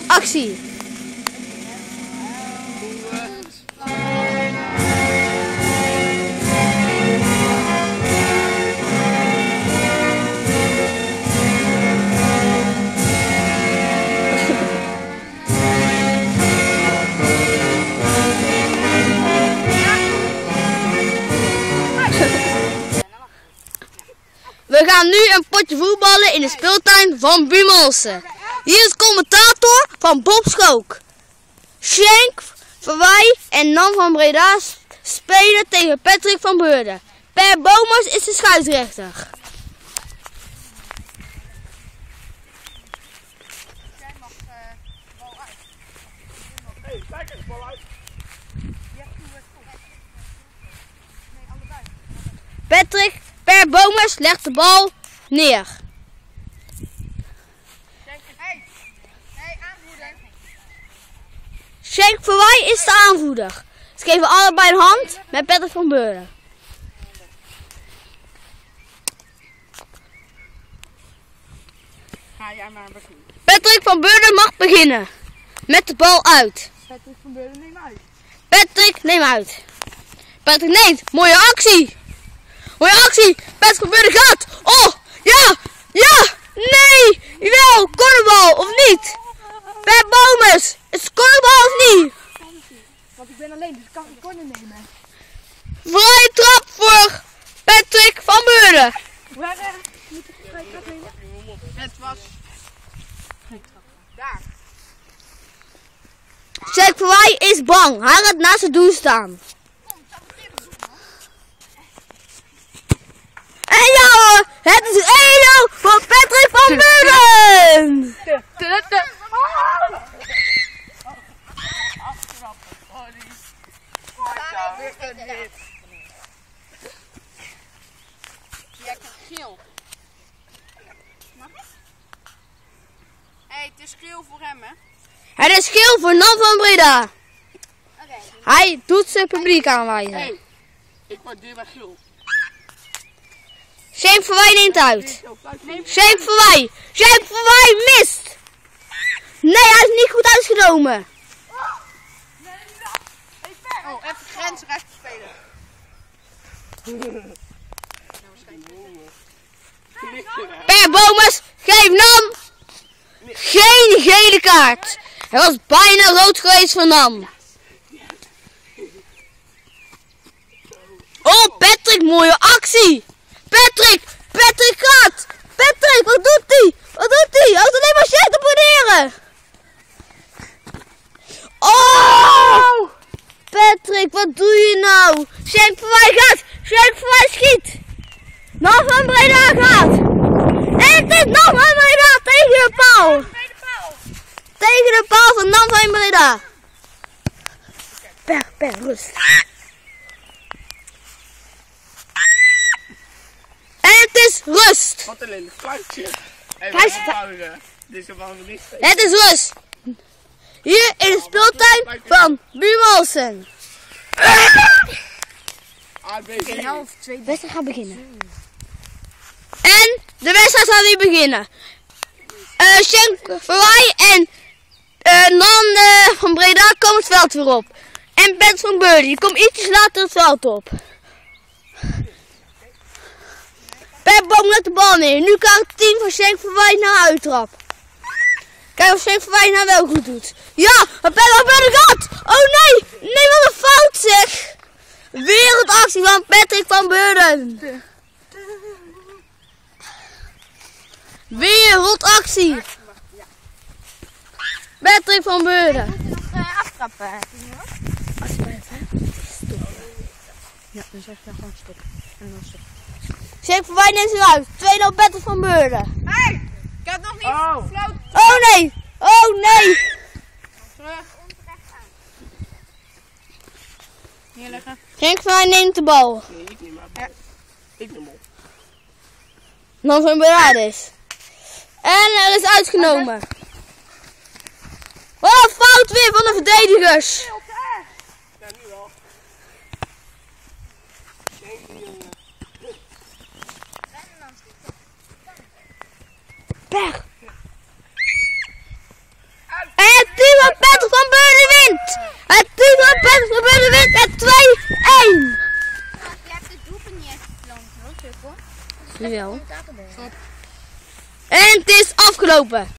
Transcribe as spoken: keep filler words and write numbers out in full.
actie. We gaan nu een potje voetballen in de speeltuin van Buurmalsen. Hier is commentator van Bob Schook. Schenk, Verwij en Nan van Breda spelen tegen Patrick van Beurden. Per Bomers is de scheidsrechter. Jij mag uh, de bal uit. Hé, kijk eens, bal uit. Ja, doe het goed. Nee, allebei. Patrick Per Bomers legt de bal neer. Hey, hey, aanvoerder. Schenk Verwij is de aanvoerder. Ze geven allebei een hand met Patrick van Beurden. Ga jij maar beginnen. Patrick van Beurden mag beginnen. Met de bal uit. Patrick van Beurden, neem uit. Patrick, neem uit. Patrick neemt. Mooie actie. Mooie actie. Patrick van Beurden gaat. Oh, ja, ja, nee. Jawel, cornerbal of niet? Per Bomers. Is het cornerbal of niet? Want ik ben alleen, dus ik kan geen corner nemen. Vrije trap voor Patrick van Beurden. Waar uh, moet ik een vrije trap nemen? Het was... Daar. Schenk Verwij is bang. Hij gaat naast het doel staan. En ja hoor, het is één nul voor Patrick van Beurden. Jij krijgt geel. Mag ik? Hé, het is geel voor hem, hè? Het is geel voor Nan van Breda. Oké. Hij doet zijn publiek aanwijzen. Hé, ik word duur bij geel. Schenk Verwij neemt uit. Schenk Verwij. Schenk Verwij mist. Nee, hij is niet goed uitgenomen. Oh, even grensrecht spelen. Per Bomers geeft Nan geen gele kaart. Hij was bijna rood geweest voor Nan. Oh, Patrick, mooie actie. Patrick, Patrick gaat. Patrick, wat doet hij? Wat doet hij? Hij houdt alleen maar shit te proberen. Oh! Patrick, wat doe je nou? Schenk Verwij gaat. Schenk Verwij schiet. Nan van Breda gaat. En het is Nan van Breda tegen de paal. Tegen de paal van Nan van Breda. Per, per, rust. En het is rust. Wat een lelijk fluitje. Even Kijk, ophouden. Dit is gewoon niet. Het is rust. Hier in de speeltuin van Buurmalsen. A, B, C. De wedstrijd gaat beginnen. En de wedstrijd gaat weer beginnen. Uh, Schenk Verwij en uh, Nan uh, van Breda komen het veld weer op. En Patrick van Beurden, die komt ietsjes later het veld op. Per Boom let de bal neer. Nu kan het team van Schenk Verwij naar uittrap. Kijk of Schenk Verwij nou wel goed doet. Ja, maar Patrick van Beurden gaat. Oh nee, nee wat een fout zeg. Wereldactie van Patrick van Beurden. Wereldactie. Patrick van Beurden. Moet je nog uh, aftrappen? Ja, dan zeg je gewoon stop. En dan stop. Schenk Verwij neemt ze uit. twee nul Patrick van Beurden. Hé, hey, ik heb nog niet Oh. gefloten. Oh nee, oh nee. Terug. Hier liggen. Schenk Verwij neemt de bal. Nee, ik neem maar bal. Ik neem op. Dan van Beurden is. En er is uitgenomen. Wat een fout weer van de verdedigers. Ja, nu wel. Geen jongen. Per. En het Jawel. En het is afgelopen.